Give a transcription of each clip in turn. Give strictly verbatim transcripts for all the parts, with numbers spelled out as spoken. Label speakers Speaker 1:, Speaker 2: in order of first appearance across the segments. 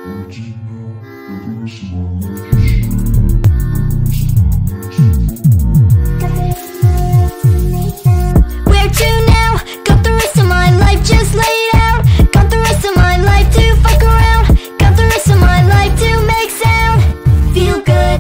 Speaker 1: Where to now? Got the rest of my life just laid out. Got the rest of my life to fuck around. Got the rest of my life to make sound. Feel good.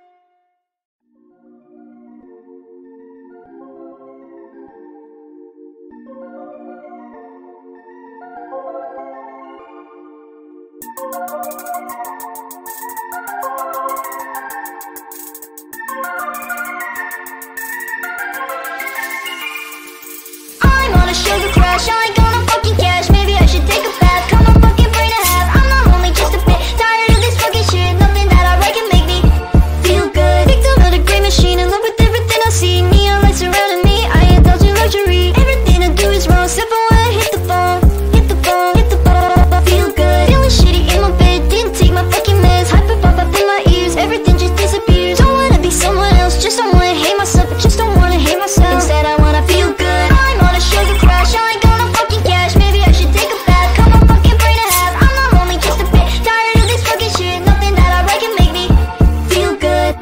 Speaker 1: I'm on a sugar crash, I ain't gonna fucking cash. Maybe I should take a bath, cut my fucking brain in half. I'm not lonely, just a bit tired of this fucking shit. Nothing that I write can make me feel good. Victim of the great machine, in love with everything I see. Neon lights surrounding me, I indulge in luxury. Everything I do is wrong, except for when I hit the phone. Hit the phone, hit the phone. Feel good, feeling shitty in my bed. Didn't take my fucking meds, hyperpop up in my ears. Everything just disappears. Don't wanna be someone else, just don't wanna hate myself. I just don't wanna hate myself. Instead I wanna feel good. I'm on a sugar crash, I ain't gonna fucking cash. Maybe I should take a bath, cut my fucking brain in half. I'm not lonely, just a bit tired of this fucking shit. Nothing that I write can make me feel good.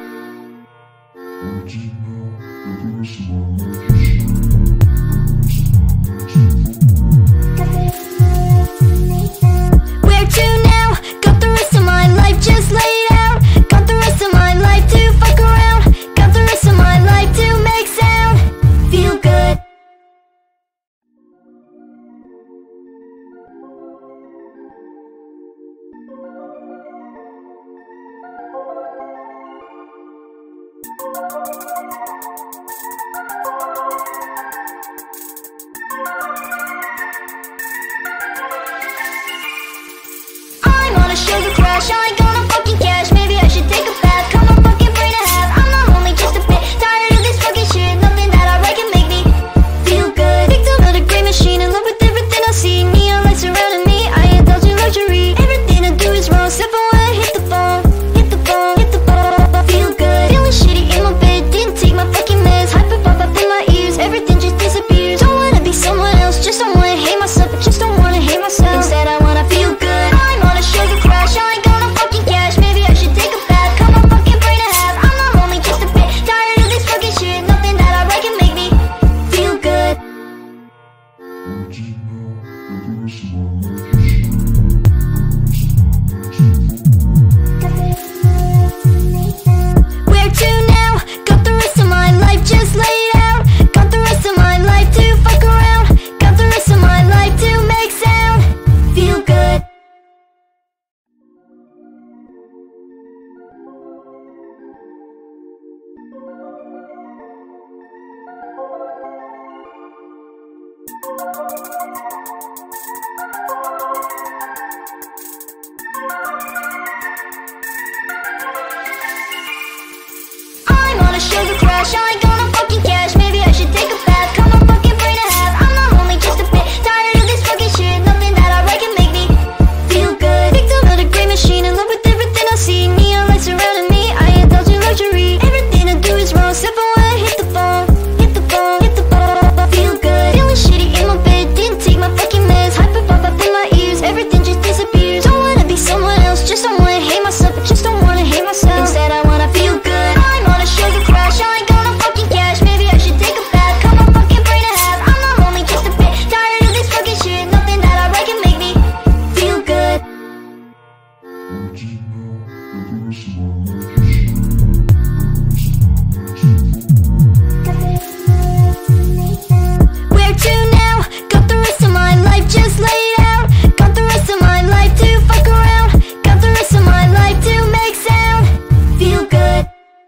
Speaker 1: Where to now? Got the rest of my life just laid out. Got the rest of my life to fuck around. Got the rest of my life to make sound. Feel good. I'm on a sugar crash, I ain't gonna fucking cash. Maybe I should take a bath, cut my fucking brain in half. I'm not lonely, just a bit tired of this fucking shit. Nothing that I write can make me feel good. Victim of the great machine, in love with everything I see. Neon lights surrounding me, I indulge in luxury. Everything I do is wrong, except for when I hit the phone. Hit the phone, hit the phone. Feel good, feeling shitty in my bed. Didn't take my fucking meds, hyperpop up in my ears. Everything just disappears. Don't wanna be someone else, just don't wanna hate myself. I just don't wanna hate myself. Instead I wanna feel good. I'm on a sugar crash, I ain't gonna fucking cash. Maybe I should take a bath, cut my fucking brain in half. I'm not lonely, just a bit tired of this fucking shit. Nothing that I write can make me feel good. Where to now? Got the rest of my life just laid out. Got the rest of my life to fuck around. Got the rest of my life to make sound. Feel good. I'm on a sugar crash, I ain't gonna fucking cash. Maybe I should take a bath, cut my fucking brain in half. I'm not lonely, just a bit tired of this fucking shit. Nothing that I write can make me feel good. Victim of the great machine, in love with everything I see. Neon lights surrounding me, I indulge in luxury. Everything I do is wrong, except for when I hit the phone. Hit the phone, hit the phone. Feel good, feeling shitty in my bed. Didn't take my fucking meds, hyperpop up in my ears. Everything just disappears. Don't wanna be someone else, just don't wanna hate myself. I just don't wanna hate myself. Instead I wanna feel good. I'm on a sugar crash, I ain't gonna fucking cash. Maybe I should take a bath, cut my fucking brain in half. I'm not lonely, just a bit tired of this fucking shit. Nothing that I write can make me feel good. Where to now? Got the rest of my life just laid out. Got the rest of my life to fuck around. Got the rest of my life to make sound. Feel good.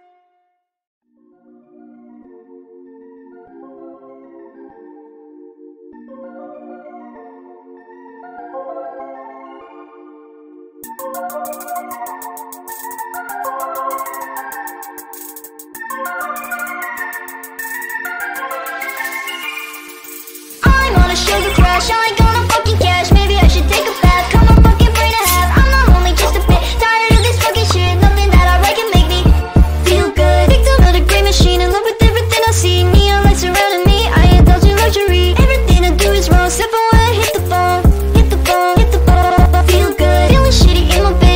Speaker 1: I'm on a sugar crash, I ain't gonna fucking cash. Maybe I should take a bath, cut my fucking brain in half. I'm not lonely, just a bit tired of this fucking shit. Nothing that I write can make me feel good. Victim of the great machine, in love with everything I see. Neon lights surrounding me, I indulge in luxury. Everything I do is wrong, except for when I hit the phone. Hit the phone, hit the phone. Feel good, feeling shitty in my bed.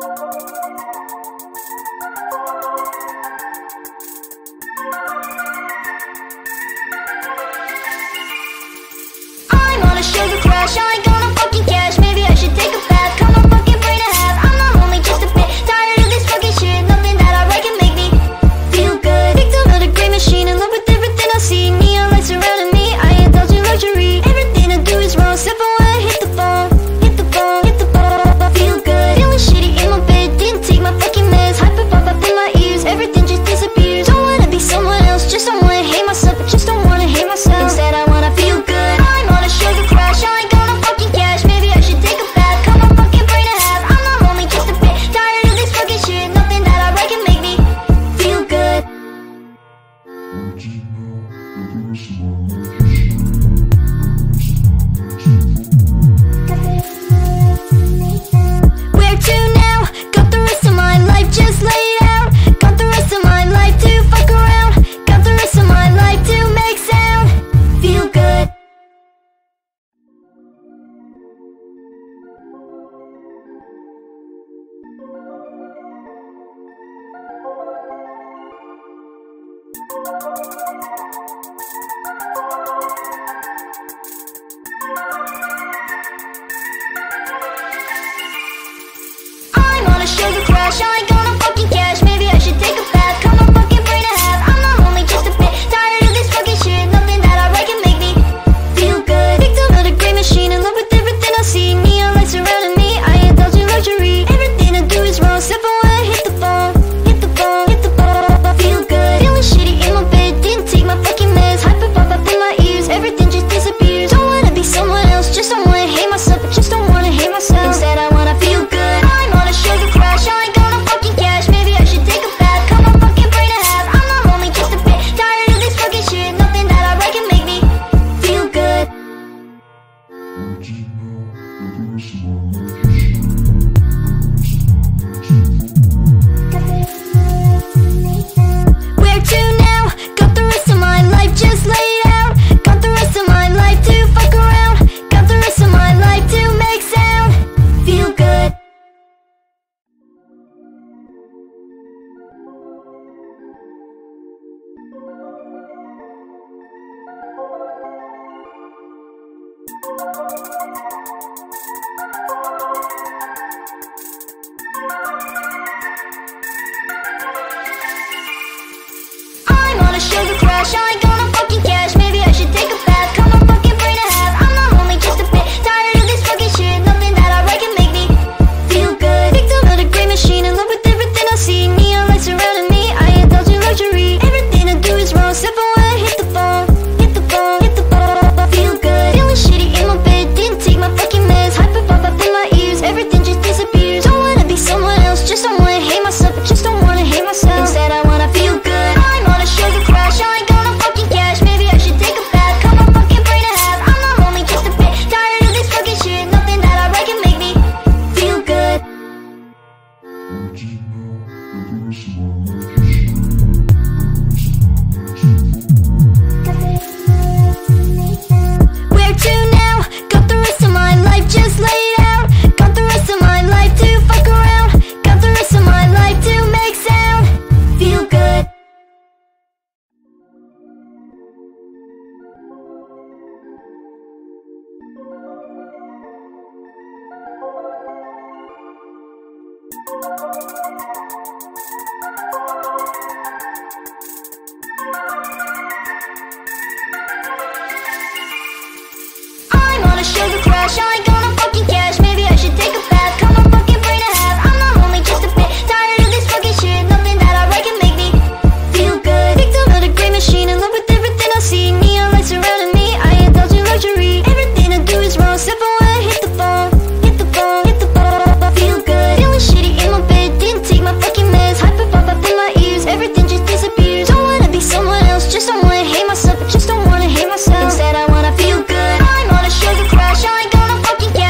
Speaker 1: I'm on a sugar crash, I ain't gonna fucking cash. Maybe I should take a bath, cut my fucking brain in half. I'm not lonely, just a bit tired of this fucking shit. Nothing that I write can make me feel good. Victim of the great machine, in love with everything I see. Neon lights surrounding me, I indulge in luxury. Everything I do is wrong, except for when I hit the bong. Hit the bong, hit the bong, feel good. Feeling shitty in my bed, didn't take my fucking meds. Hyperpop up in my ears, everything just disappears. Don't wanna be someone else, just don't wanna hate myself. I just don't wanna hate myself, instead I wanna feel good. I'm on a sugar crash, I ain't gonna fucking cash. Maybe I should take a bath, cut my fucking brain in half. I'm not lonely, just a bit tired of this fucking shit. Nothing that I write can make me feel good. Where to now? Got the rest of my life just laid out. Got the rest of my life to fuck around. Got the rest of my life to make sound. Feel good. I'm on a sugar crash, I ain't gonna fucking cash. Maybe I should take a bath, cut my fucking brain in half. I'm not lonely, just a bit tired of this fucking shit. Nothing that I write can make me feel good. Victim of the great machine, in love with everything I see. Neon lights surrounding me, I indulge in luxury. Everything I do is wrong, except for when I hit the bong. Hit the bong, hit the bong, feel good. Feeling shitty in my bed, didn't take my fucking meds. Hyperpop up in my ears, everything just disappears. Don't wanna be someone else, just don't wanna hate myself. I just don't wanna hate myself, instead I wanna feel good. I'm on a sugar crash, I ain't gonna fucking cash. Maybe I should take a bath, cut my fucking brain in half. I'm not lonely, just a bit tired of this fucking shit. Nothing that I write can make me feel good. Where to now? Got the rest of my life just laid out. Got the rest of my life to fuck around. Got the rest of my life to make sound. Feel good. I'm on a sugar crash, I ain't gonna fucking cash. Maybe I should take a bath, cut my fucking brain in half. I'm not lonely, just a bit tired of this fucking shit. Nothing that I write can make me feel good. Victim of the great machine, in love with everything I see. Neon lights surrounding me, I indulge in luxury. Everything I do is wrong, except for when I hit the bong. Hit the bong, hit the bong, feel good. Feeling shitty in my bed, didn't take my fucking meds. Hyperpop up in my ears, everything just disappears. Don't wanna be someone else, just don't wanna hate myself. I just don't wanna hate myself, instead I wanna feel good. I'm on a sugar crash, I ain't gonna fucking cash. Maybe I should take a bath, cut my fucking brain in half. I'm not lonely, just a bit tired of this fucking shit. Nothing that I write can make me feel good. Where to now? Got the rest of my life just laid out. Got the rest of my life to fuck around. Got the rest of my life to make sound. Feel good. I'm on a sugar crash, I ain't gonna fucking cash. Maybe I should take a bath, cut my fucking brain in half. I'm not lonely, just a bit tired of this fucking shit. Nothing that I write can make me feel good. Victim of the great machine, in love with everything I see. Neon lights surrounding me, I indulge in luxury. Everything I do is wrong, except for when I hit the bong. Hit the bong, hit the bong, feel good. Feeling shitty in my bed, didn't take my fucking meds. Hyperpop up in my ears, everything just disappears. Don't wanna be someone else, just don't wanna hate myself. I just don't wanna hate myself, instead I wanna feel good. I'm on a sugar crash, I ain't gonna fucking cash.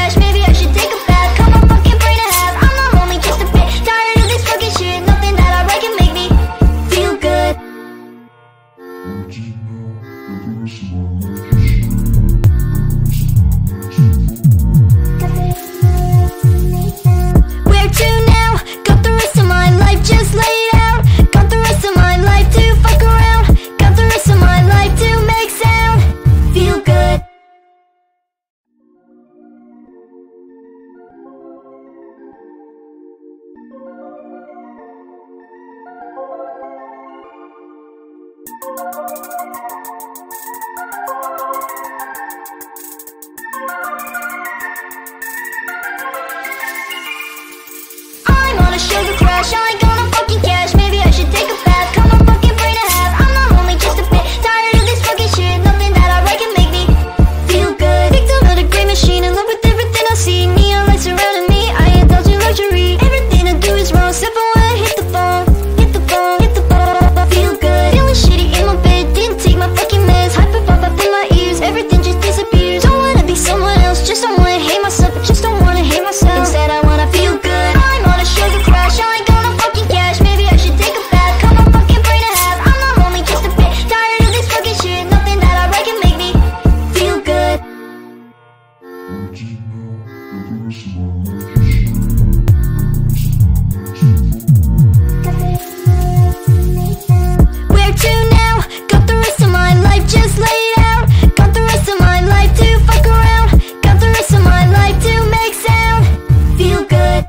Speaker 1: Where to now? Got the rest of my life just laid out. Got the rest of my life to fuck around. Got the rest of my life to make sound. Feel good.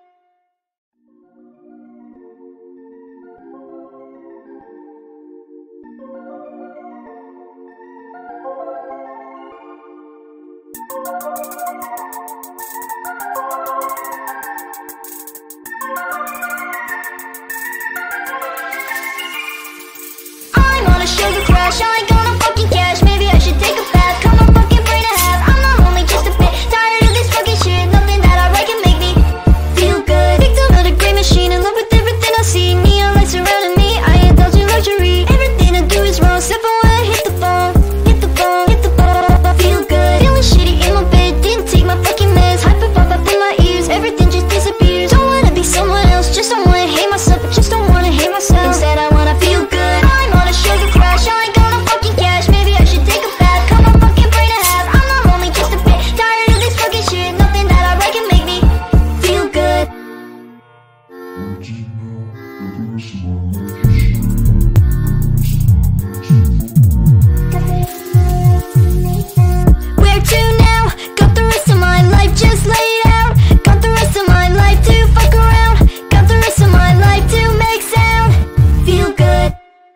Speaker 1: I'm on a sugar crash, I ain't gonna fucking cash. Maybe I should take a bath, cut my fucking brain in half. I'm not lonely, just a bit tired of this fucking shit. Nothing that I write can make me feel good. Victim of the great machine, in love with everything I see. Neon lights surrounding me, I indulge in luxury. Everything I do is wrong, step away, hit the bong, hit the bong, hit the bong. Feel good, feeling shitty in my bed. Didn't take my fucking meds, hyperpop up in my ears. Everything just disappears. Don't wanna be someone else, just don't wanna hate myself, but just don't wanna hate myself. Instead I wanna feel good. I'm on a sugar crash, I ain't gonna fucking cash. Maybe I should take a bath, cut my fucking brain in half. I'm not lonely, just a bit tired of this fucking shit. Nothing that I write can make me feel good. Where to now? Got the rest of my life just laid out. Got the rest of my life to fuck around. Got the rest of my life to make sound. Feel good.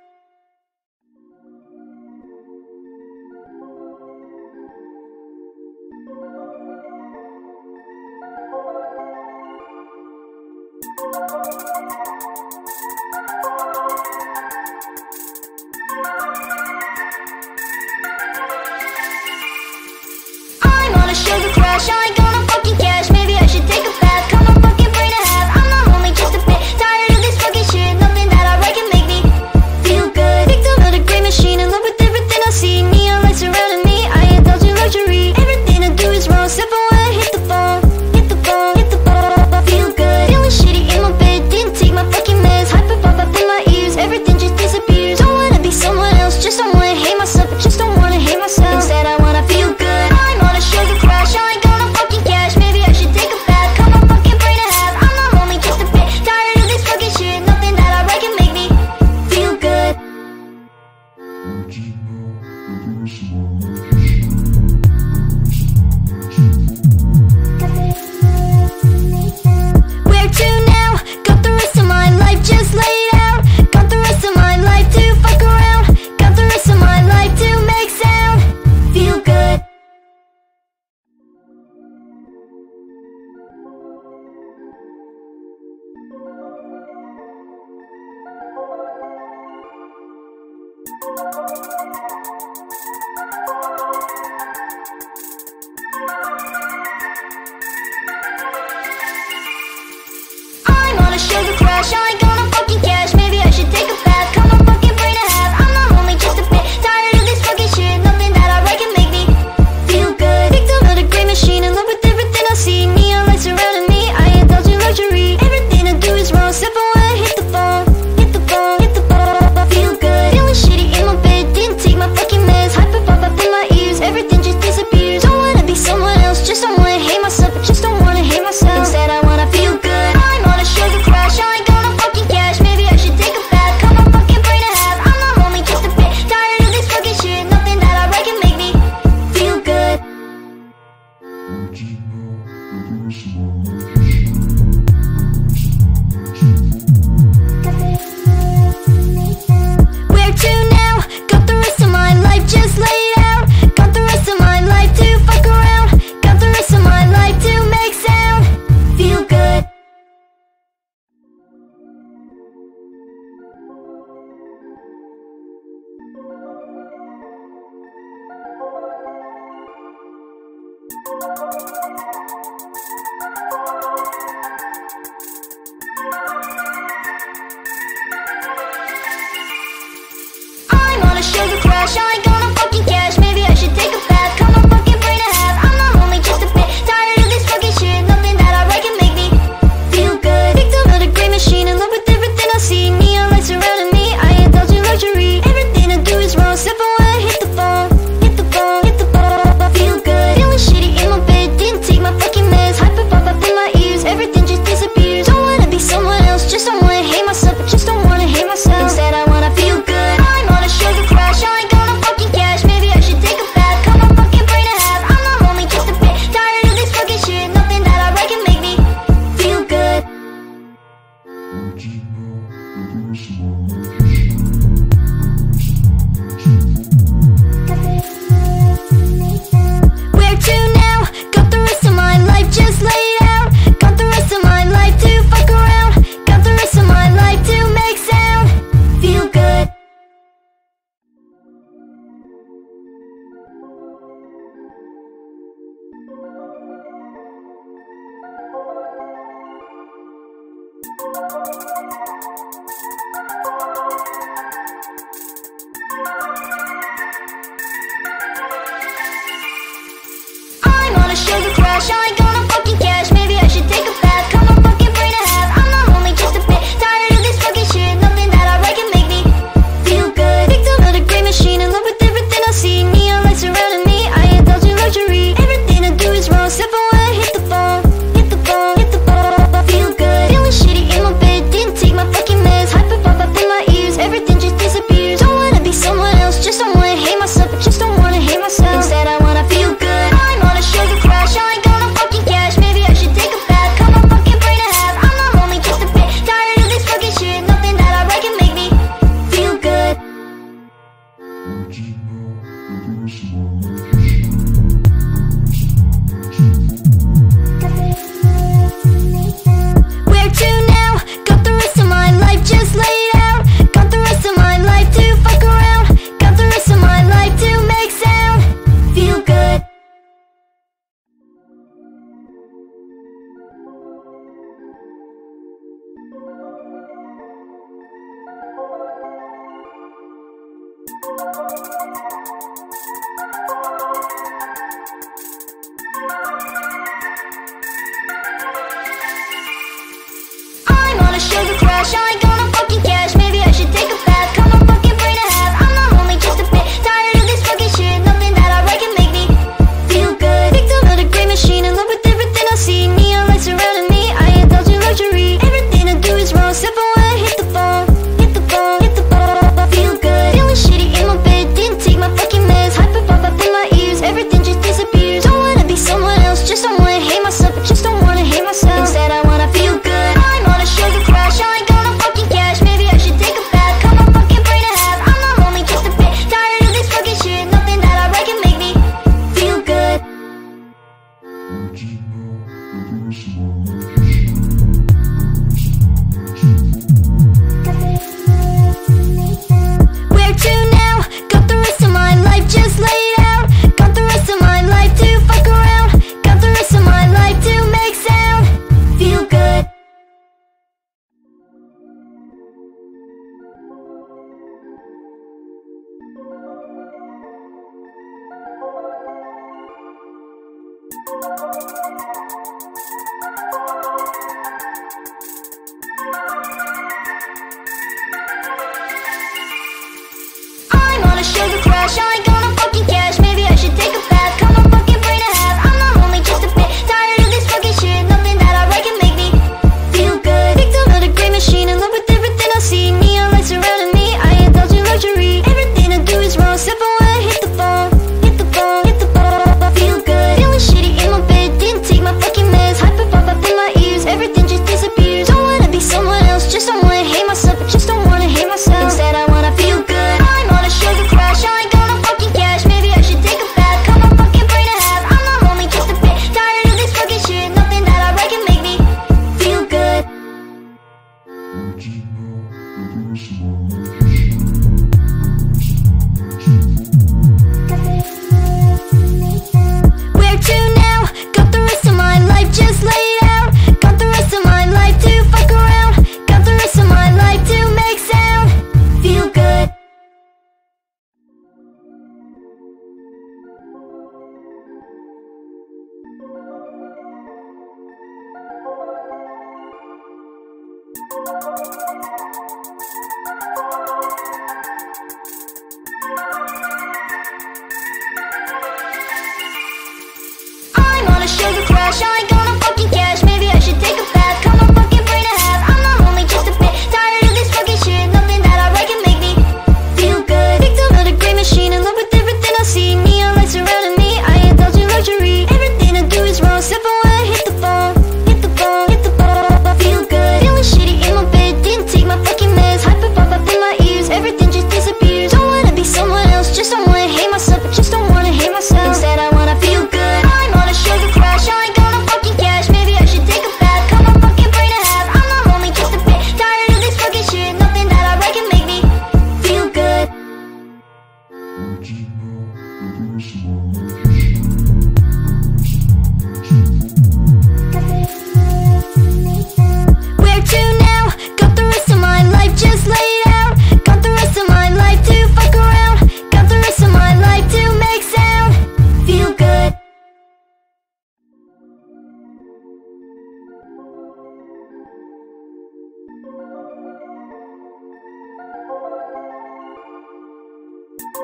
Speaker 1: I'm on a sugar crash, I ain't gonna fucking cash. Maybe I should take a bath, cut my fucking brain in half. I'm not lonely, just a bit tired of this fucking shit. Nothing that I write can make me feel good. Victim of the great machine, in love with everything I see. Neon lights surrounding me, I indulge in luxury. Everything I do is wrong, step away, hit the bong, hit the bong, hit the bong. Feel good, feeling shitty in my bed. Didn't take my fucking meds, hyperpop up in my ears. Everything just disappears. Don't wanna be someone else, just don't wanna hate myself, but just don't wanna hate myself. Instead I wanna feel good. I'm on a sugar crash, I ain't gonna fucking cash. Maybe I should take a bath, cut my fucking brain in half. I'm not lonely, just a bit tired of this fucking shit. Nothing that I write can make me feel good. Where to now? Got the rest of my life just laid out. Got the rest of my life to fuck around. Got the rest of my life to make sound. Feel good. I'm on a sugar crash, I ain't gonna fucking cash. Maybe I should take a bath, cut my fucking brain in half. I'm not lonely, just a bit tired of this fucking shit. Nothing that I write can make me feel good. Victim of the great machine, in love with everything I see. Neon lights surrounding me, I indulge in luxury. Everything I do is wrong, step away, hit the bong, hit the bong, hit the bong. Feel good, feeling shitty in my bed. Didn't take my fucking meds, hyperpop up in my ears. Everything just disappears. Don't wanna be someone else, just don't wanna hate myself, but just don't wanna hate myself. Instead I wanna feel good. I'm on a sugar crash, I ain't gonna fucking cash. Maybe I should take a bath, cut my fucking brain in half. I'm not lonely, just a bit tired of this fucking shit. Nothing that I write can make me feel good. Where to now? Got the rest of my life just laid out. Got the rest of my life to fuck around. Got the rest of my life to make sound. Feel good. I'm on a sugar crash, I ain't gonna fucking cash. Maybe I should take a bath, cut my fucking brain in half. I'm not lonely, just a bit tired of this fucking shit. Nothing that I write can make me feel good. Victim of the great machine, in love with everything I see. Neon lights surrounding me, I indulge in luxury. Everything I do is wrong, step away, hit the bong, hit the bong, hit the bong. Feel good, feeling shitty in my bed. I'm on a sugar crash, I ain't gonna fucking cash. Maybe I should take a bath, cut my fucking brain in half. I'm not lonely, just a bit tired of this fucking shit. Nothing that I write can make me feel good. Victim of the great machine, in love with everything I see. Neon lights surrounding me, I indulge in luxury. Everything I do is wrong, except for when I hit the bong. Hit the bong, hit the bong, feel good. Feeling shitty in my bed, didn't take my fucking meds. Hyperpop up in my ears, everything just disappears. Don't wanna be someone else, just don't wanna hate myself, but just don't wanna hate myself. Instead I wanna feel good. I'm on a sugar crash, I ain't gonna fucking cash. Maybe I should take a bath, cut my fucking brain in half. I'm not lonely, just a bit tired of this fucking shit. Nothing that I write can make me feel good. Where to now? Got the rest of my life just laid out. Got the rest of my life to fuck around. Got the rest of my life to make sound. Feel good. I'm on a sugar crash, I ain't gonna fucking cash. Maybe I should take a bath, cut my fucking brain in half. I'm not lonely, just a bit tired of this fucking shit. Nothing that I write can make me feel good. Victim of the great machine, in love with everything I see. Neon lights surrounding me, I indulge in luxury. Everything I do is wrong, except for when I hit the bong. Hit the bong, hit the bong, feel good. Feeling shitty in my bed, didn't take my fucking meds. Hyperpop up in my ears, everything just disappears. Don't wanna be someone else, just don't wanna hate myself, but just don't wanna hate myself. Instead I wanna feel good. I'm on a sugar crash, I ain't gonna fucking cash. Maybe I should take a bath, cut my fucking brain in half. I'm not lonely, just a bit tired of this fucking shit. Nothing that I write can make me feel good. Where to now? Got the rest of my life just laid out. Got the rest of my life to fuck around. Got the rest of my life to make sound. Feel good. I'm on a sugar crash, I ain't gonna fucking cash. Maybe I should take a bath, cut my fucking brain in half. I'm not lonely, just a bit tired of this fucking shit. Nothing that I write can make me feel good. Victim of the great machine, in love with everything I see. Neon lights surrounding me, I indulge in luxury. Everything I do is wrong, except for when I hit the bong. Hit the bong, hit the bong, feel good. Feeling shitty in my bed, didn't take my fucking meds. Hyperpop up in my ears, everything just disappears. Don't wanna be someone else, just don't wanna hate myself, but just don't wanna hate myself. Instead I wanna feel good. I'm on a sugar crash, I ain't gonna fucking cash. Maybe I should take a bath, cut my fucking brain in half. I'm not lonely, just a bit tired of this fucking shit. Nothing that I write can make me feel good. Where to now? Got the rest of my life just laid out. Got the rest of my life to fuck around. Got the rest of my life to make sound. Feel good. I'm on a sugar crash, I ain't gonna fucking cash. Maybe I should take a bath, cut my fucking brain in half. I'm not lonely, just a bit tired of this fucking shit. Nothing that I write can make me feel good. Victim of the great machine, in love with everything I see. Neon lights surrounding me, I indulge in luxury. Everything I do is wrong, except for when I hit the bong. Hit the bong, hit the bong, feel good. Feeling shitty in my bed, didn't take my fucking meds. Hyperpop up in my ears, everything just disappears. Don't wanna be someone else, just don't wanna hate myself, but just don't wanna hate myself. Instead I wanna feel good. I'm on a sugar crash, I ain't gonna fuck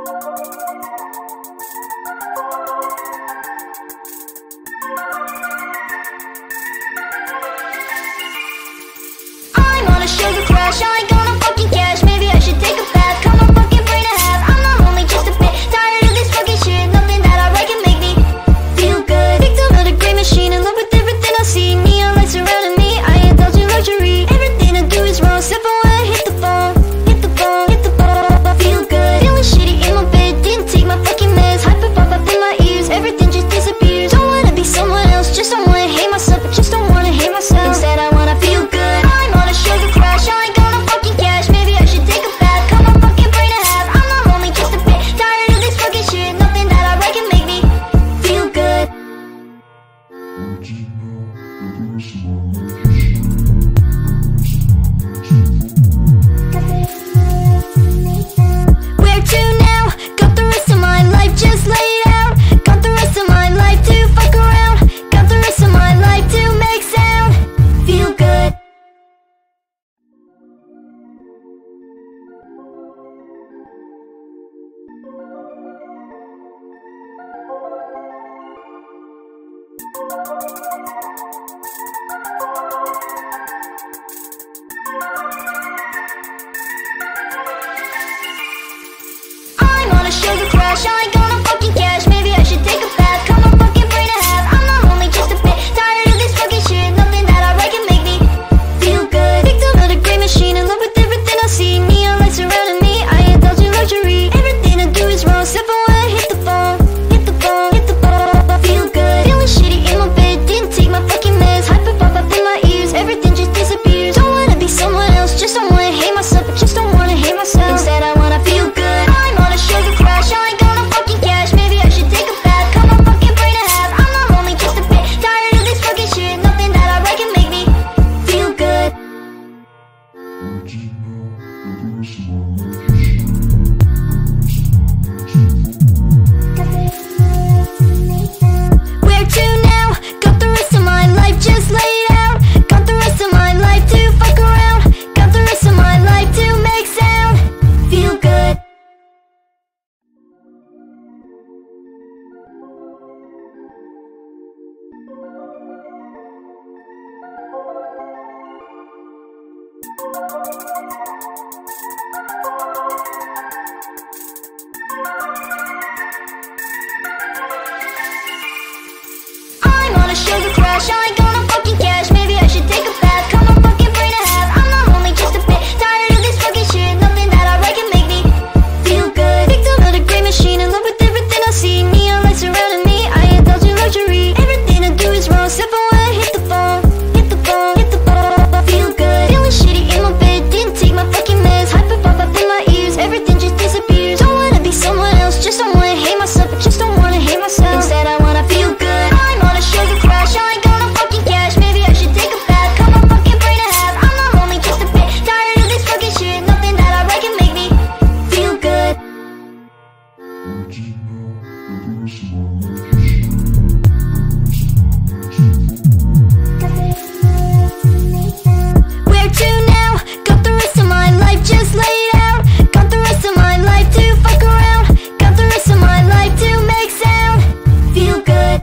Speaker 1: I'm on a sugar crash, I ain't gonna fucking cash. Maybe I should take a bath, cut my fucking brain in half. I'm not lonely, just a bit tired of this fucking shit. Nothing that I write can make me feel good. Victim of the great machine, in love with everything I see. Neon lights surrounding me, I indulge in luxury. Everything I do is wrong, except for when I hit the phone. Hit the phone, hit the phone, feel good. Feeling shitty in my bed, didn't take my fucking meds. Hyperpop up in my ears, everything just disappears. Don't wanna be someone else, just don't wanna hate myself. But just don't wanna hate myself, instead I wanna feel good. I'm on a sugar crash, I ain't gonna fucking cash. Maybe I should take a bath, cut my fucking brain in half. I'm not lonely, just a bit tired of this fucking shit. Nothing that I write can make me feel good. Where to now? Got the rest of my life just laid out. Got the rest of my life to fuck around. Got the rest of my life to make sound. Feel good. I'm on a sugar crash, I ain't gonna fucking cash. Maybe I should take a bath, cut my fucking brain in half. I'm not lonely, just a bit tired of this fucking shit. Nothing that I write can make me feel good. Victim of the great machine, in love with everything I see. Neon lights surrounding me, I indulge in luxury. Everything I do is wrong, except for when I hit the phone. Hit the phone, hit the phone, feel good. Feeling shitty in my bed, didn't take my fucking meds. Hyperpop up in my ears, everything just disappears. Don't wanna be someone else, just don't wanna hate myself. But just don't wanna hate myself, instead I wanna feel good. I'm on a sugar crash, I ain't gonna fucking cash. Maybe I should take a bath, cut my fucking brain in half. I'm not lonely, just a bit tired of this fucking shit. Nothing that I write can make me feel good. Where to now? Got the rest of my life just laid out. Got the rest of my life to fuck around. Got the rest of my life to make sound. Feel good. I'm on a sugar crash, I ain't gonna fucking cash. Maybe I should take a bath, cut my fucking brain in half. I'm not lonely, just a bit tired of this fucking shit. Nothing that I write can make me feel good. Victim of the great machine, in love with everything I see. Neon lights surrounding me, I indulge in luxury. Everything I do is wrong, except for when I hit the phone. Hit the phone, hit the phone, feel good. Feeling shitty in my bed, didn't take my fucking meds. Hyperpop up in my ears, everything just disappears. Don't wanna be someone else, just don't wanna hate myself. But just don't wanna hate myself, instead I wanna feel good. I'm on a sugar crash, I ain't gonna fucking cash. Maybe I should take a bath, cut my fucking brain in half. I'm not lonely, just a bit tired of this fucking shit. Nothing that I write can make me feel good. Where to now? Got the rest of my life just laid out. Got the rest of my life to fuck around. Got the rest of my life to make sound. Feel good.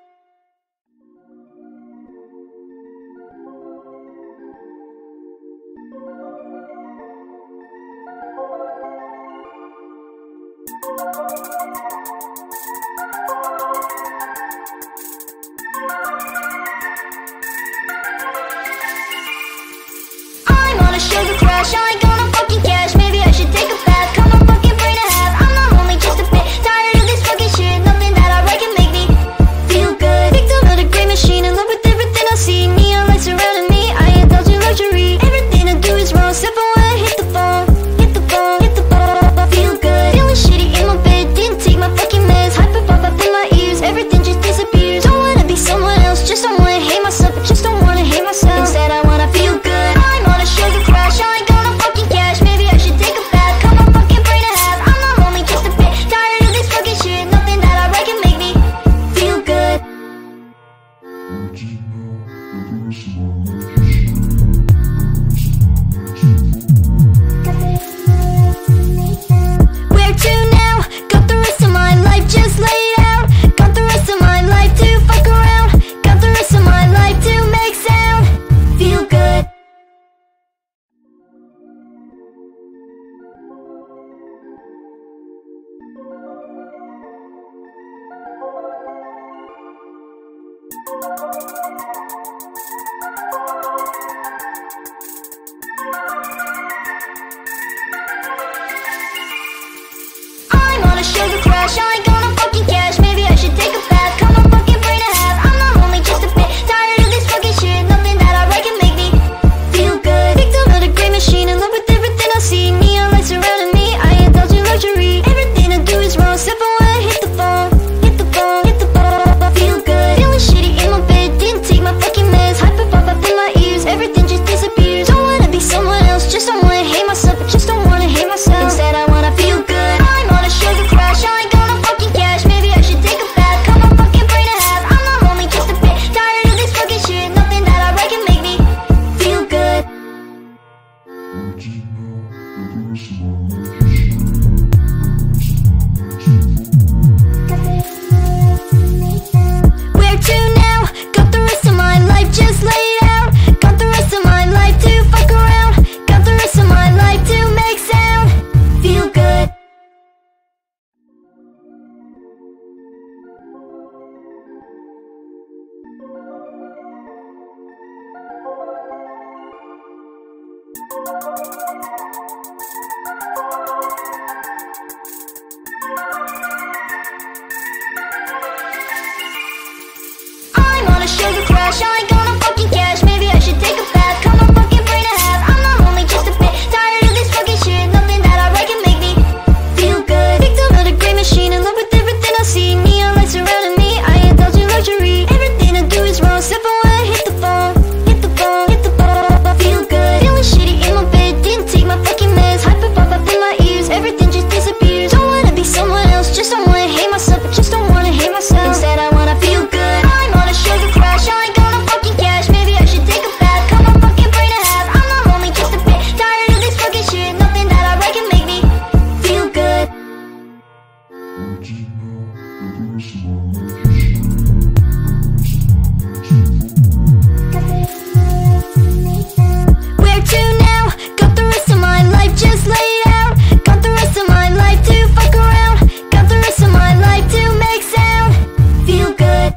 Speaker 1: I'm on a sugar crash, I ain't gonna fucking cash. Maybe I should take a bath, cut my fucking brain in half. I'm not lonely, just a bit tired of this fucking shit. Nothing that I write can make me feel good. Victim of the great machine, in love with everything I see. Neon lights surrounding me, I indulge in luxury. Everything I do is wrong, except for when I hit the phone. Hit the phone, hit the phone, feel good. Feeling shitty in my bed, didn't take my fucking meds. Hyperpop up in my ears, everything just disappears. Don't wanna be someone else, just don't wanna hate myself. But just don't wanna hate myself, instead I wanna feel good. I'm on a sugar crash, I ain't gonna fucking cash. Maybe I should take a bath, cut my fucking brain in half. I'm not lonely, just a bit tired of this fucking shit. Nothing that I write can make me feel good. Where to now? I'm on a sugar crash, I ain't gonna fucking cash. Maybe I should take a bath, cut my fucking brain in half. I'm not lonely, just a bit tired of this fucking shit. Nothing that I write can make me feel good. Victim of the great machine, in love with everything I see. Neon lights surrounding me, I indulge in luxury. Everything I do is wrong, except for when I hit the phone. Hit the phone, hit the phone, feel good. Feeling shitty in my bed, didn't take my fucking meds. Hyperpop up in my ears, everything just disappears. Don't wanna be someone else, just don't wanna hate myself, but just don't wanna hate myself. Instead I wanna feel good. I'm on a sugar crash, I ain't gonna fucking cash. Maybe I should take a bath, cut my fucking brain in half. I'm not lonely, just a bit tired of this fucking shit. Nothing that I write can make me feel good. Where to now? Got the rest of my life just laid out. Got the rest of my life to fuck around. Got the rest of my life to make sound. Feel good. I'm on a sugar crash, I ain't gonna fucking cash. Maybe I should take a bath, cut my fucking brain in half. I'm not lonely, just a bit tired of this fucking shit. Nothing that I write can make me feel good. Victim of the great machine, in love with everything I see. Neon lights surrounding me, I indulge in luxury. Everything I do is wrong, except for when I hit the phone. Hit the phone, hit the phone, feel good. Feeling shitty in my bed, didn't take my fucking meds. Hyperpop up in my ears, everything just disappears. Don't wanna be someone else, just don't wanna hate myself, but just don't wanna hate myself. Instead I wanna feel good. I'm on a sugar crash, I ain't gonna fucking cash. Maybe I should take a bath, cut my fucking brain in half. I'm not lonely, just a bit tired of this fucking shit. Nothing that I write can make me feel good. Where to now? Got the rest of my life just laid out. Got the rest of my life to fuck around. Got the rest of my life to make sound. Feel good.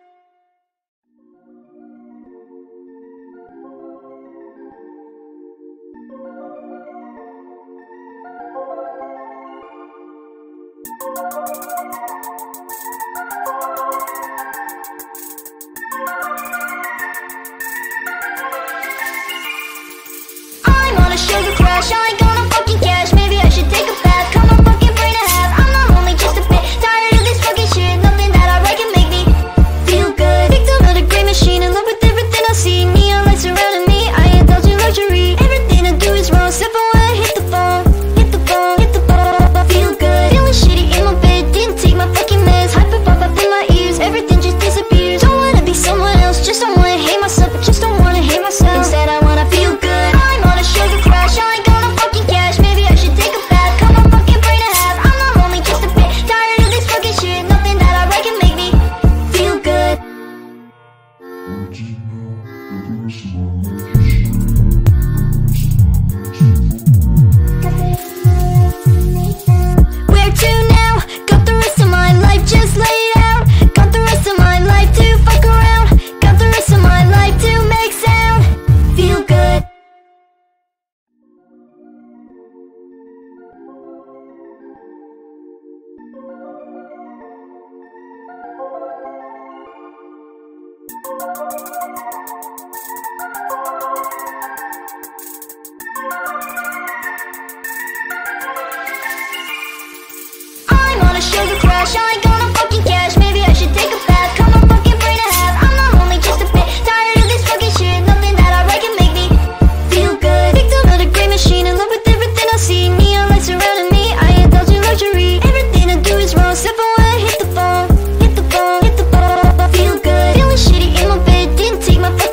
Speaker 1: I'm on a sugar crash, I ain't gonna fucking cash. Maybe I should take a bath, cut my fucking brain in half. I'm not lonely, just a bit tired of this fucking shit. Nothing that I write can make me feel good. Victim of the great machine, in love with everything I see. Neon lights surrounding me, I indulge in luxury. Everything I do is wrong, except for when I hit the phone. Hit the phone, hit the phone, feel good. Feeling shitty in my bed, didn't take my fucking meds. Hyperpop up in my ears, everything just disappears. Don't wanna be someone else, just don't wanna hate myself, but just don't wanna hate myself. Instead I wanna feel good. I'm on a sugar crash, I ain't gonna fucking cash. Maybe I should take a bath, cut my fucking brain in half. I'm not lonely, just a bit tired of this fucking shit. Nothing that I write can make me feel good. Where to now? Got the rest of my life just laid out. Got the rest of my life to fuck around. Got the rest of my life to make sound. Feel good. I'm on a sugar crash, I ain't gonna fucking cash. Maybe I should take a bath, cut my fucking brain in half. I'm not lonely, just a bit tired of this fucking shit. Nothing that I write can make me feel good. Victim of the great machine, in love with everything I see. Neon lights surrounding me, I indulge in luxury. Everything I do is wrong, except for when I hit the phone. Hit the phone, hit the phone, feel good. Feeling shitty in my bed, didn't take my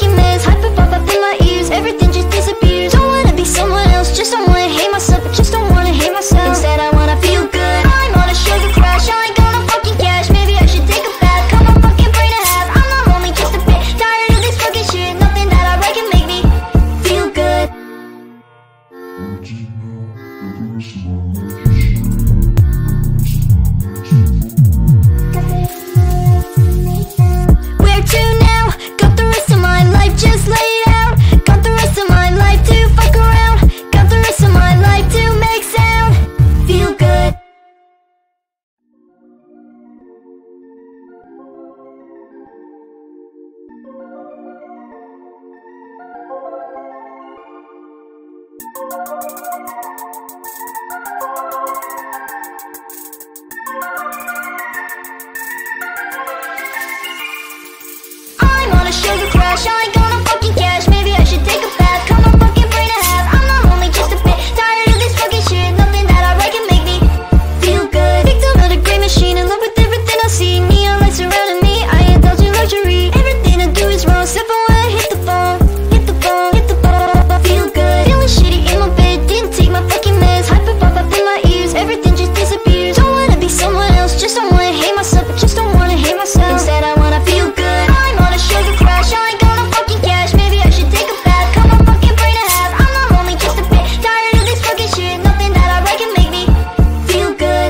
Speaker 1: SugarCrash, I ain't gonna fucking cash. Maybe I should take a bath, cut my fucking brain in half. I'm not only just a bit tired of this fucking shit. Nothing that I write can make me feel good. Victim of the great machine, in love with everything I see. Neon lights surrounding me, I indulge in luxury. Everything I do is wrong, except for when I hit the phone. Hit the phone, hit the phone. Feel good, feeling shitty in my bed. Didn't take my fucking meds. Hyperpop up in my ears, everything just disappears. Don't wanna be someone else, just don't wanna hate myself. I just don't wanna hate myself. Instead I wanna feel good. I'm on a SugarCrash, I ain't gonna fucking cash. Maybe I should take a bath, cut my fucking brain in half. I'm not only just a bit tired of this fucking shit. Nothing that I write can make me feel good.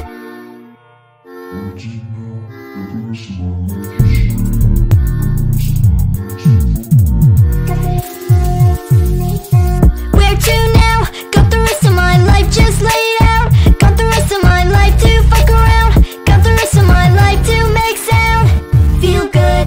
Speaker 1: Where to now? Got the rest of my life just laid out. Got the rest of my life to fuck around. Got the rest of my life to make sound. Feel good.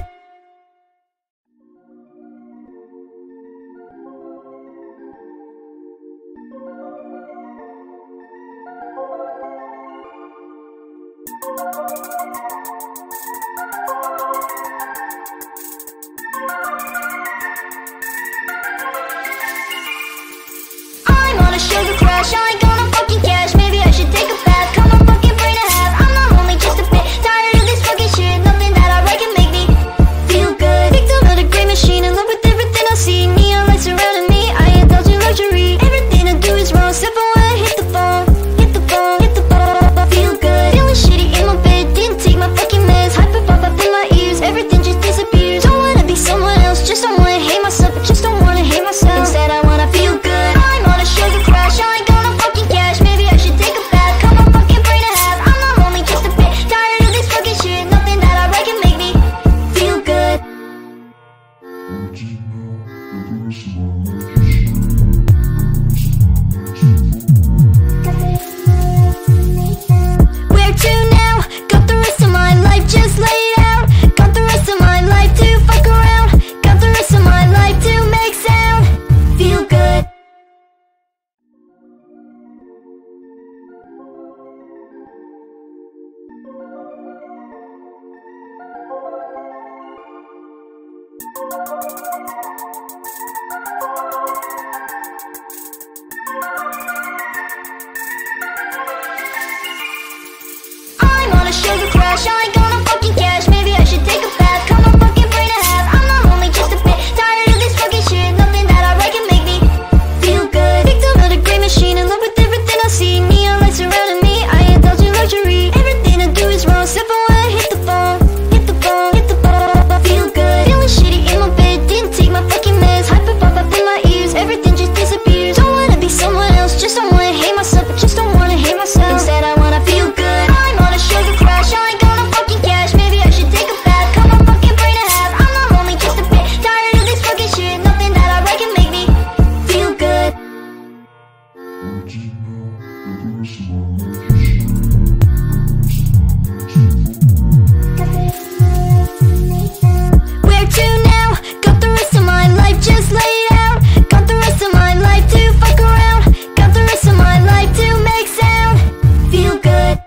Speaker 1: I'm on a SugarCrash, I ain't gonna fucking cash. Maybe I should take a bath, cut my fucking brain in half. I'm not only just a bit tired of this fucking shit. Nothing that I write can make me feel good. Victim of the great machine, in love with everything I see. Neon lights surrounding me, I indulge in luxury. Everything I do is wrong, except for when I hit the phone. Hit the phone, hit the phone. Feel good, feeling shitty in my bed. Didn't take my fucking meds. Hyperpop up in my ears, everything just disappears. Don't wanna be someone else, just don't wanna hate myself. I just don't wanna hate myself. Instead I wanna feel good. I'm on a SugarCrash, I ain't gonna fucking cash. Maybe I should take a bath, cut my fucking brain in half. I'm not only just a bit tired of this fucking shit. Nothing that I write can make me feel good. Where to now? Got the rest of my life just laid out. Got the rest of my life to fuck around. Got the rest of my life to make sound. Feel good. I'm on a SugarCrash, I ain't gonna fucking cash. Maybe I should take a bath, cut my fucking brain in half. I'm not only just a bit tired of this fucking shit. Nothing that I write can make me feel good. Victim of the great machine, in love with everything I see. Neon lights surrounding me, I indulge in luxury. Everything I do is wrong, except for when I hit the phone. Hit the phone, hit the phone. Feel good, feeling shitty in my bed. Didn't take my fucking meds. Hyperpop up in my ears, everything just disappears. Don't wanna be someone else, just don't wanna hate myself. I just don't wanna hate myself. Instead I wanna feel good. I'm on a SugarCrash, I ain't gonna fucking cash. Maybe I should take a bath, cut my fucking brain in half. I'm not only just a bit tired of this fucking shit. Nothing that I write can make me feel good. Where to now? Got the rest of my life just laid out. Got the rest of my life to fuck around. Got the rest of my life to make sound. Feel good.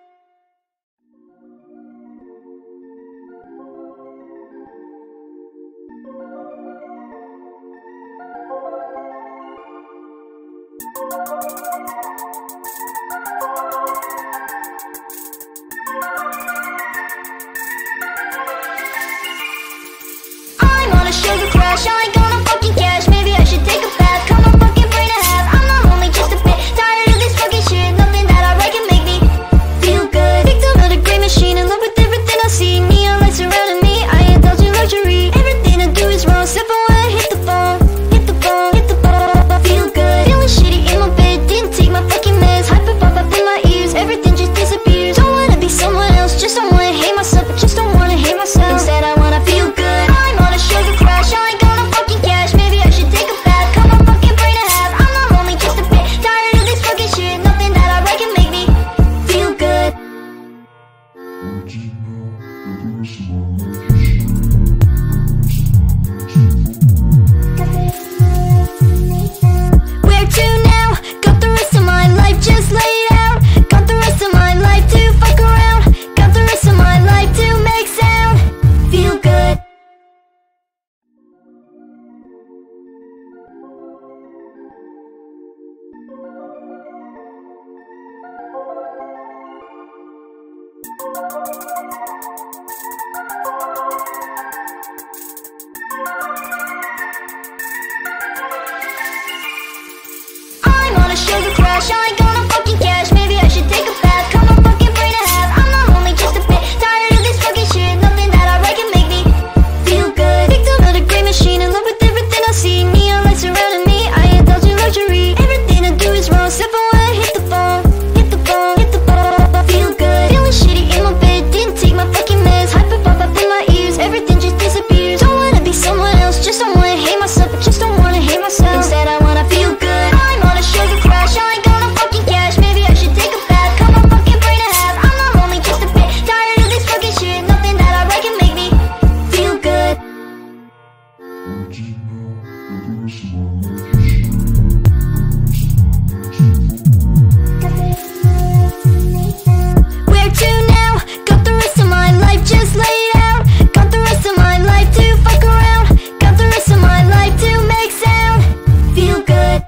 Speaker 1: I'm on a SugarCrash, I ain't gonna fucking cash. Maybe I should take a bath, cut my fucking brain in half. I'm not only just a bit tired of this fucking shit. Nothing that I write can make me feel good. Victim of the great machine, in love with everything I see. Neon lights surrounding me, I indulge in luxury. Everything I do is wrong, except for when I hit the phone. Hit the phone, hit the phone. Feel good, feeling shitty in my bed. Didn't take my fucking meds. Hyperpop up in my ears, everything just disappears. Don't wanna be someone else, just don't wanna hate myself. I just don't wanna hate myself. Instead I wanna feel good. I'm on a SugarCrash, I ain't gonna fucking Where to now? Got the rest of my life just laid out. Got the rest of my life to fuck around. Got the rest of my life to make sound. Feel good.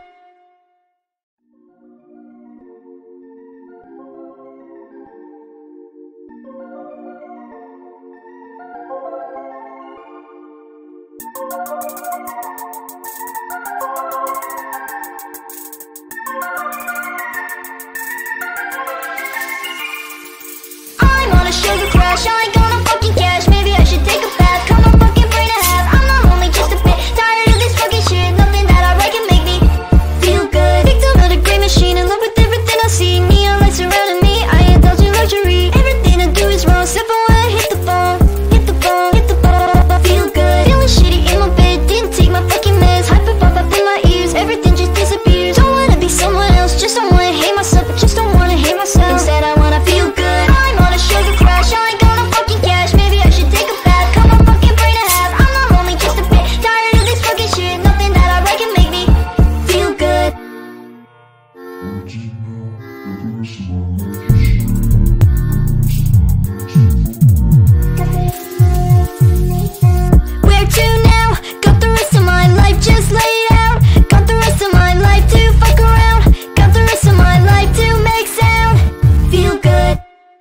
Speaker 1: I'm on a sugar crash, I ain't gonna fucking cash. Maybe I should take a bath, cut my fucking brain in half. I'm not lonely, just a bit tired of this fucking shit. Nothing that I write can make me feel good. Victim of the great machine, in love with everything I see. Neon lights surrounding me, I indulge in luxury. Everything I do is wrong, except for when I hit the phone. Hit the phone, hit the phone. Feel good, feeling shitty in my bed. Didn't take my fucking meds, hyperpop up in my ears. Everything just disappears. Don't wanna be someone else, just don't wanna hate myself. I just don't wanna hate myself. Instead I wanna feel good. I'm on a sugar crash, I ain't gonna fucking cash. Maybe I should take a bath, cut my fucking brain in half. I'm not lonely, just a bit tired of this fucking shit. Nothing that I write can make me feel good. Where to now? Got the rest of my life just laid out. Got the rest of my life to fuck around. Got the rest of my life to make sound. Feel good.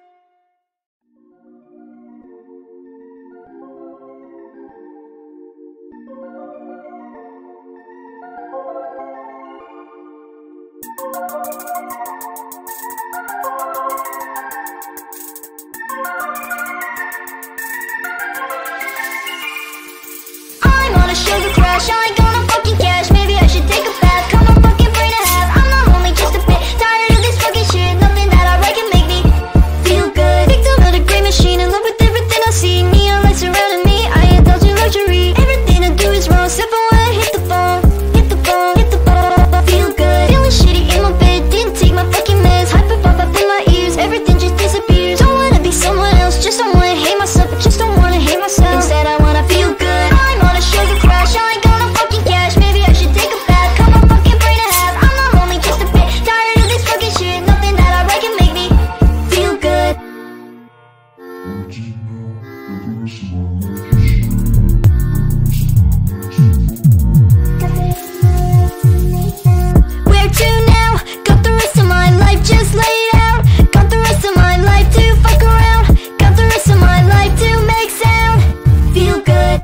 Speaker 1: I'm on a sugar crash, I ain't gonna fucking cash. Maybe I should take a bath, cut my fucking brain in half. I'm not lonely, just a bit tired of this fucking shit. Nothing that I write can make me feel good. Victim of the great machine, in love with everything I see. Neon lights surrounding me, I indulge in luxury. Everything I do is wrong, except for when I hit the phone. Hit the phone, hit the phone. Feel good, feeling shitty in my bed. Didn't take my fucking meds, hyperpop up in my ears. Everything just disappears. Don't wanna be someone else, just don't wanna hate myself. I just don't wanna hate myself. Instead I wanna feel good. I'm on a sugar crash, I ain't gonna fucking cash. Maybe I should take a bath, cut my fucking brain in half. I'm not lonely, just a bit tired of this fucking shit. Nothing that I write can make me feel good. Where to now? Got the rest of my life just laid out. Got the rest of my life to fuck around. Got the rest of my life to make sound. Feel good.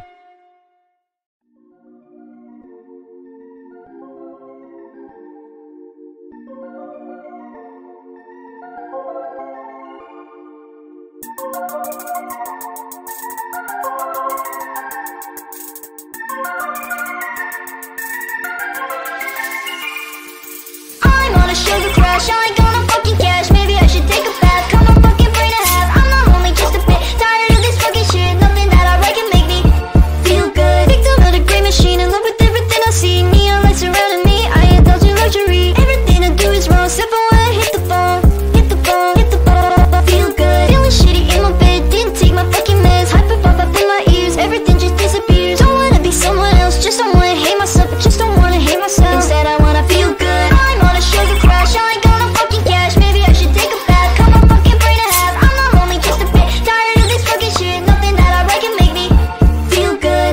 Speaker 1: I'm on a sugar crash, I ain't gonna fucking cash. Maybe I should take a bath, cut my fucking brain in half. I'm not lonely, just a bit tired of this fucking shit. Nothing that I write can make me feel good. Victim of the great machine, in love with everything I see. Neon lights surrounding me, I indulge in luxury. Everything I do is wrong, except for when I hit the phone. Hit the phone, hit the phone. Feel good, feeling shitty in my bed. Didn't take my fucking meds, hyperpop up in my ears. Everything just disappears. Don't wanna be someone else, just don't wanna hate myself. I just don't wanna hate myself. Instead I wanna feel good. I'm on a sugar crash, I ain't gonna fucking cash. Maybe I should take a bath, cut my fucking brain in half. I'm not lonely, just a bit tired of this fucking shit. Nothing that I write can make me feel good.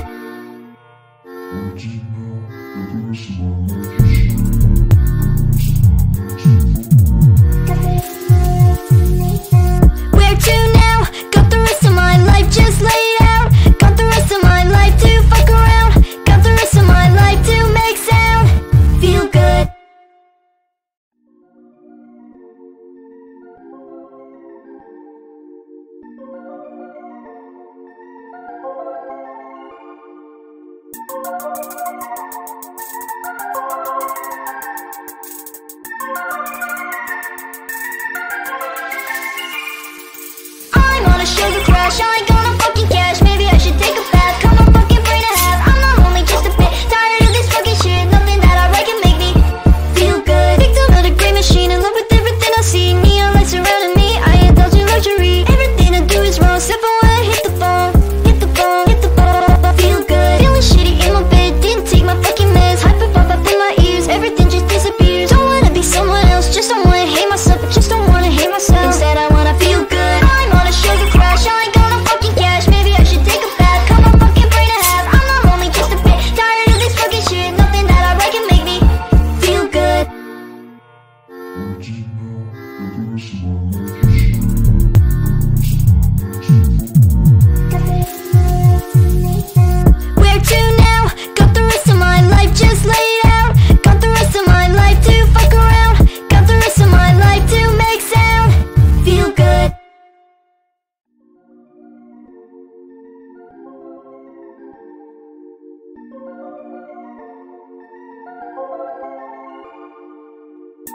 Speaker 1: Where to now? Got the rest of my life just laid out. Got the rest of my life to fuck around. Got the rest of my life to make sound. Feel good. I'm on a sugar crash, I ain't gonna fucking cash. Maybe I should take a bath, cut my fucking brain in half. I'm not lonely, just a bit tired of this fucking shit. Nothing that I write can make me feel good. Victim of the great machine, in love with everything I see. Neon lights surrounding me, I indulge in luxury. Everything I do is wrong, except for when I hit the phone. Hit the phone, hit the phone. Feel good, feeling shitty in my bed.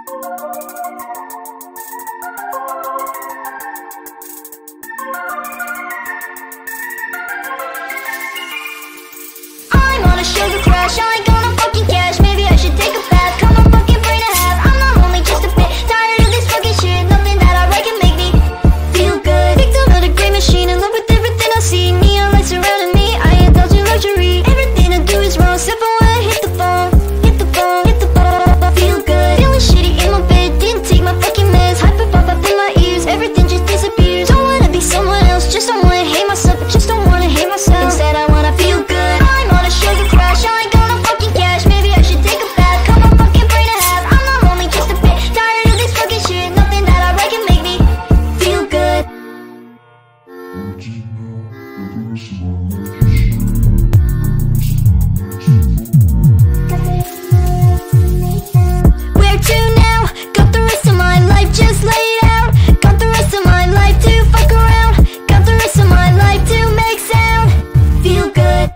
Speaker 1: I'm on a sugar crash, I ain't gonna fucking cash. Maybe I should take a bath, cut my fucking brain in half. I'm not lonely, just a bit tired of this fucking shit. Nothing that I write can make me feel good. Victim of the great machine, in love with everything I see. Neon lights surrounding me, I indulge in luxury. Everything I do is wrong, except for when I hit the phone. Hit the phone, hit the phone, feel good. Feeling shitty in my bed, didn't take my fucking meds. Hyperpop up in my ears, everything just disappears. Don't wanna be someone else, just don't wanna hate myself, but just don't wanna hate myself. Instead I wanna feel good. I'm on a sugar crash, I ain't gonna fucking cash. Maybe I should take a bath, cut my fucking brain in half. I'm not lonely, just a bit tired of this fucking shit. Nothing that I write can make me feel good. Where to now? Got the rest of my life just laid out. Got the rest of my life to fuck around. Got the rest of my life to make sound. Feel good.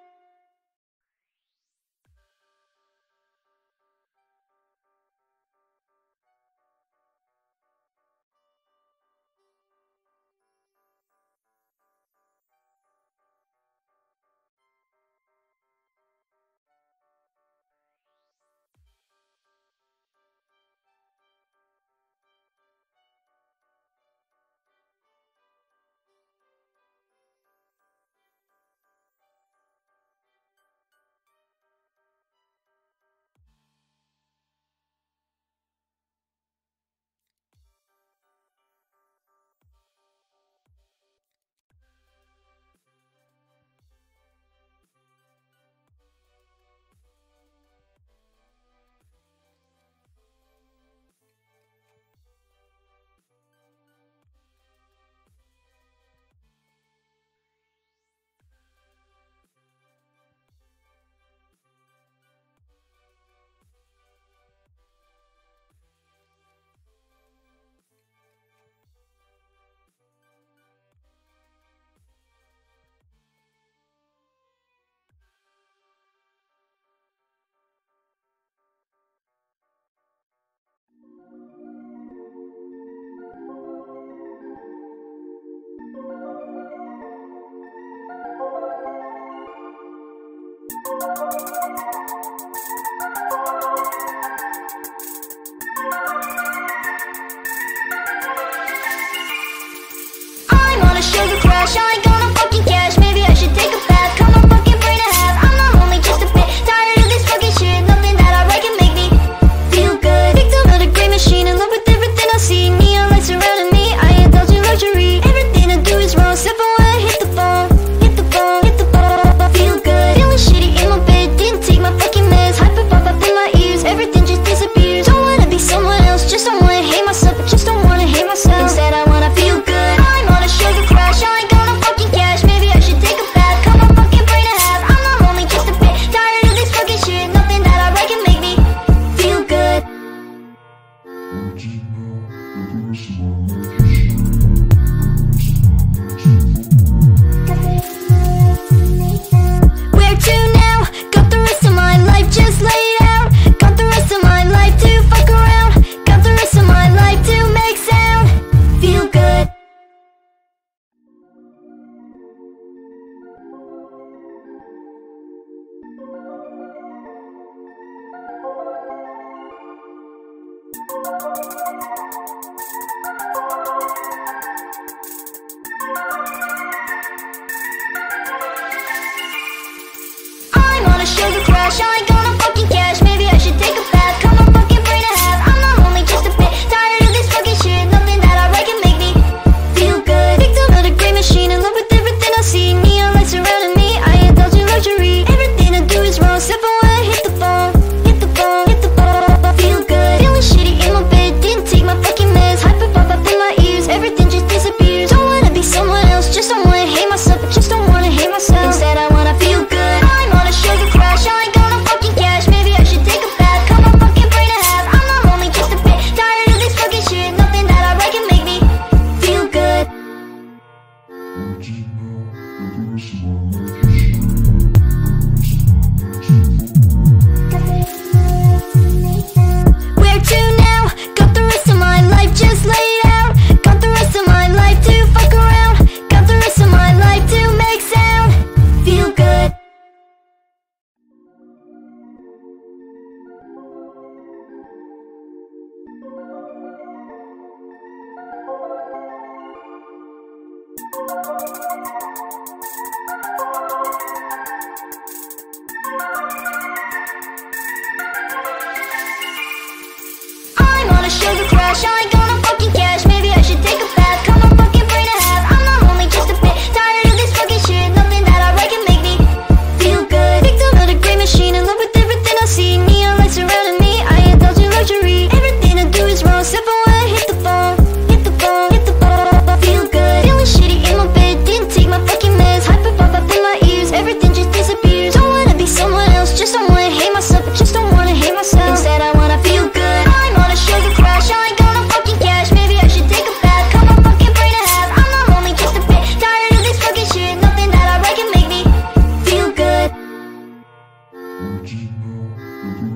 Speaker 1: I'm on a sugar crash, I ain't gonna fucking cash. Maybe I should take a bath, cut my fucking brain in half. I'm not lonely, just a bit tired of this fucking shit. Nothing that I write can make me feel good. Victim of the great machine, in love with everything I see. Neon lights surrounding me, I indulge in luxury. Everything I do is wrong, except for when I hit the phone. Hit the phone, hit the phone, feel good. Feeling shitty in my bed, didn't take my fucking meds. Hyperpop up in my ears, everything just disappears. Don't wanna be someone else, just don't wanna hate myself, but just don't wanna hate myself. Instead I wanna feel good. I'm on a sugar crash, I ain't gonna fucking cash. Maybe I should take a bath, cut my fucking brain in half. I'm not lonely, just a bit tired of this fucking shit. Nothing that I write can make me feel good. Where to now? Got the rest of my life just laid out. Got the rest of my life to fuck around. Got the rest of my life to make sound. Feel good. I'm on a sugar crash, I ain't gonna fucking cash. Maybe I should take a bath, cut my fucking brain in half. I'm not lonely, just a bit tired of this fucking shit. Nothing that I write can make me feel good. Victim of the great machine, in love with everything I see. Neon lights surrounding me, I indulge in luxury. Everything I do is wrong, except for when I hit the phone. Hit the phone, hit the phone, feel good. Feeling shitty in my bed, didn't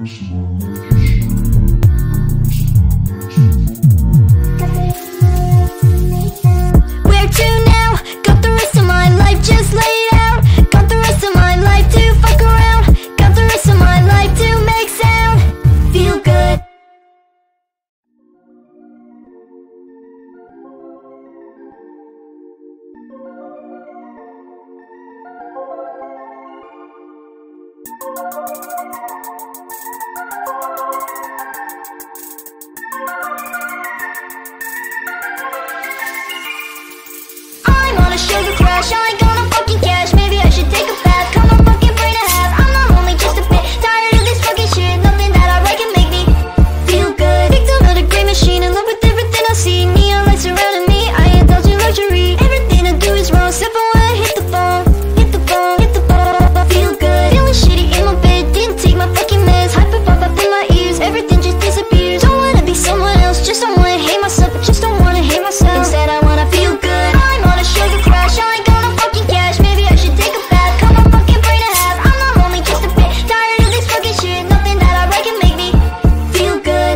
Speaker 1: Where to now? Got the rest of my life just laid out. Got the rest of my life to fuck around. Got the rest of my life to make sound. Feel good. I'm on a sugar crash, I ain't gonna fucking cash. Maybe I should take a bath, cut my fucking brain in half. I'm not only just a bit tired of this fucking shit. Nothing that I write can make me feel good. Victim of the great machine, in love with everything I see. Neon lights surrounding me, I indulge in luxury. Everything I do is wrong, step away, hit the phone, hit the phone, hit the phone. Feel good, feeling shitty in my bed. Didn't take my fucking meds, hyperpop up in my ears. Everything just disappears. Don't wanna be someone else, just don't wanna hate myself, but just don't wanna hate myself. Instead I wanna feel good. I'm on a sugar crash, I ain't gonna fucking cash. Maybe I should take a bath, cut my fucking brain in half. I'm not only just a bit tired of this fucking shit. Nothing that I write can make me feel good.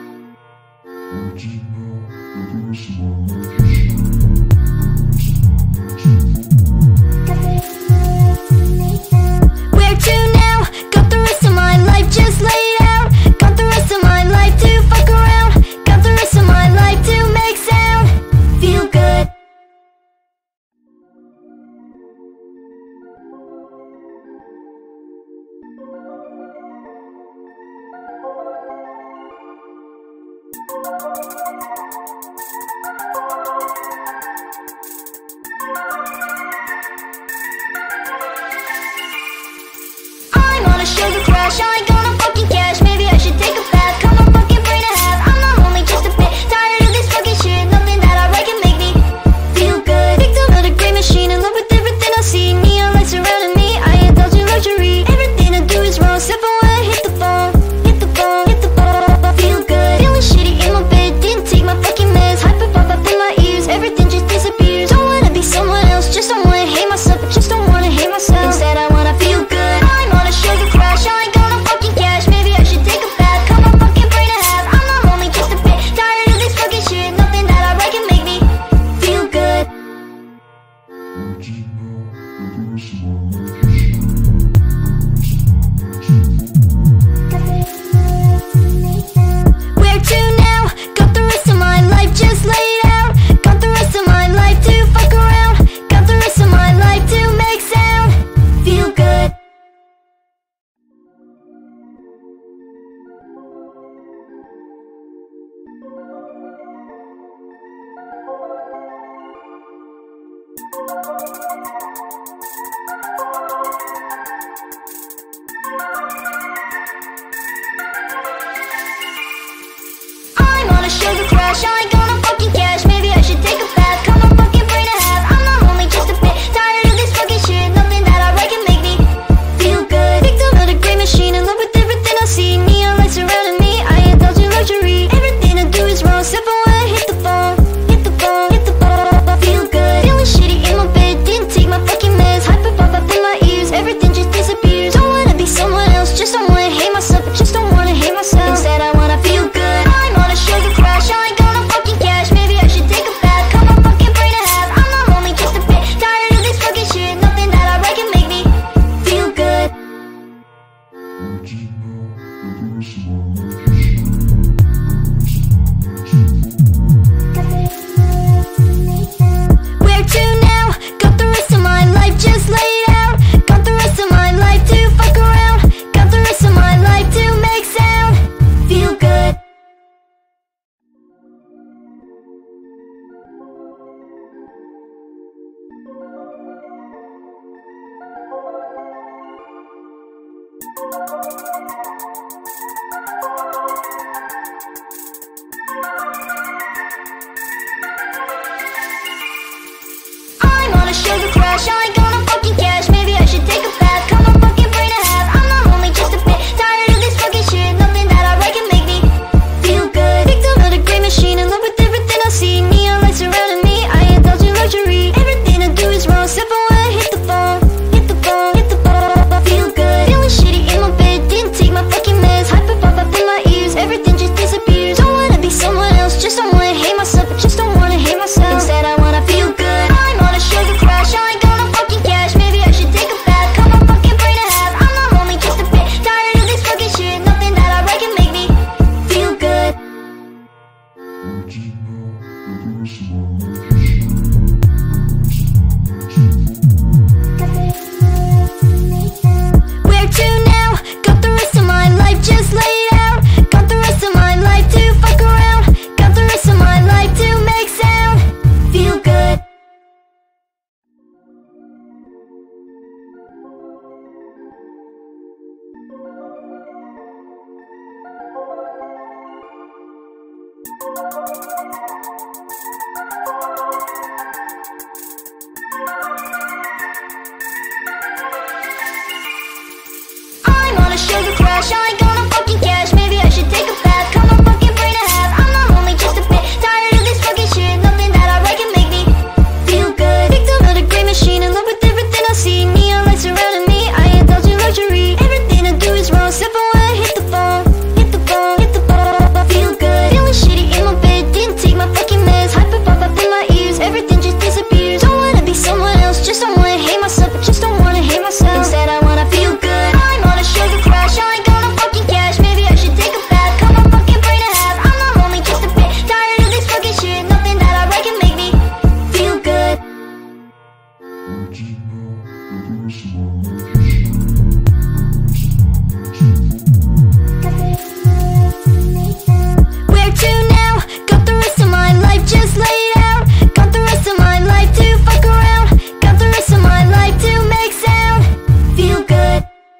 Speaker 1: Where to now? Got the rest of my life just laid out. Got the rest of my life to fuck around. Got the rest of my life to make sound. Feel good. I'm on a sugar crash, I ain't gonna fucking cash. Maybe I should take a bath, cut my fucking brain in half. I'm not only just a bit tired of this fucking shit. Nothing that I write can make me feel good. Victim of the great machine, in love with everything I see. Neon lights surrounding me, I indulge in luxury. Everything I do is wrong, step away, hit the phone, hit the phone, hit the phone. Feel good, feeling shitty in my bed. Didn't take my fucking meds, hyperpop up in my ears. Everything just disappears. Don't wanna be someone else, just don't wanna hate myself, but just don't wanna hate myself. Instead I wanna feel good. I'm on a sugar crash, I ain't gonna fucking cash. Maybe I should take a bath, cut my fucking brain in half. I'm not only just a bit tired of this fucking shit. Nothing that I write can make me feel good. Where to now? Got the rest of my life just laid out. Got the rest of my life to fuck around. Got the rest of my life to make sound. Feel good. I'm on a sugar crash, I ain't gonna fucking cash. Maybe I should take a bath, cut my fucking brain in half. I'm not only just a bit tired of this fucking shit. Nothing that I write can make me feel good. Victim of the great machine, in love with everything I see. Neon lights surrounding me, I indulge in luxury. Everything I do is wrong, step away, hit the phone, hit the phone, hit the phone. Feel good, feeling shitty in my bed. Didn't take my fucking meds, hyperpop up in my ears. Everything just disappears. Don't wanna be someone else, just don't wanna hate myself, but just don't wanna hate myself. Instead I wanna feel good. I'm on a sugar crash, I ain't gonna fucking cash. Maybe I should take a bath, cut my fucking brain in half. I'm not only just a bit tired of this fucking shit. Nothing that I write can make me feel good. Where to now? Got the rest of my life just laid out. Got the rest of my life to fuck around. Got the rest of my life to make sound. Feel good. I'm on a sugar crash, I ain't gonna fucking cash. Maybe I should take a bath, cut my fucking brain in half. I'm not only just a bit tired of this fucking shit. Nothing that I write can make me feel good. Victim of the great machine, in love with everything I see. Neon lights surrounding me, I indulge in luxury. Everything I do is wrong, step away, hit the phone, hit the phone, hit the phone. Feel good, feeling shitty in my bed. Didn't a sugar crash, I ain't gonna fucking cash. Maybe I should take a bath, cut my fucking brain in half. I'm not lonely, just a bit tired of this fucking shit. Nothing that I write can make me feel good. Victim of the great machine, in love with everything I see. Neon lights surrounding me, I indulge in luxury. Everything I do is wrong, except for when I hit the bong. Hit the bong, hit the bong. Feel good, feeling shitty in my bed. Didn't take my fucking meds. Hyperpop up in my ears, everything just disappears. Don't wanna be someone else, just don't wanna hate myself. I just don't wanna hate myself. Instead I wanna feel good. I'm on a sugar crash, I ain't gonna fucking cash. Maybe I should take a bath, cut my fucking brain in half. I'm not lonely, just a bit tired of this fucking shit. Nothing that I write can make me feel good. Where to now? Got the rest of my life just laid out. Got the rest of my life to fuck around. Got the rest of my life to make sound. Feel good.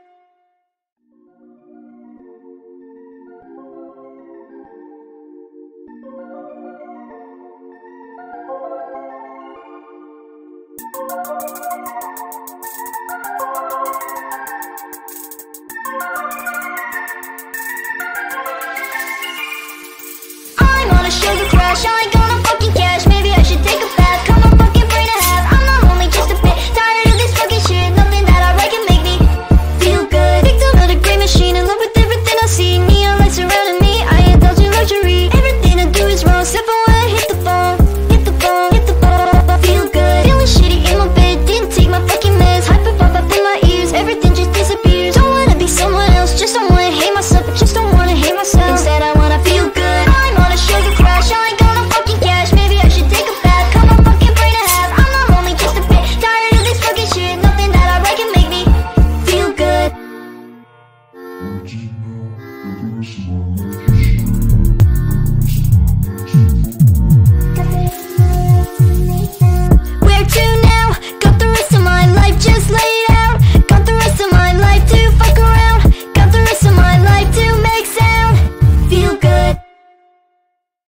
Speaker 1: I'm on a sugar crash, I ain't gonna fucking cash. Maybe I should take a bath, cut my fucking brain in half. I'm not lonely, just a bit tired of this fucking shit. Nothing that I write can make me feel good. Victim of the great machine, in love with everything I see. Neon lights surrounding me, I indulge in luxury. Everything I do is wrong, except for when I hit the bong. Hit the bong, hit the bong. Feel good, feeling shitty in my bed. Didn't take my fucking meds. Hyperpop up in my ears, everything just disappears. Don't wanna be someone else, just don't wanna hate myself. I just don't wanna hate myself. Instead I wanna feel good. I'm on a sugar crash, I ain't gonna fucking cash. Maybe I should take a bath, cut my fucking brain in half. I'm not lonely, just a bit tired of this fucking shit. Nothing that I write can make me feel good.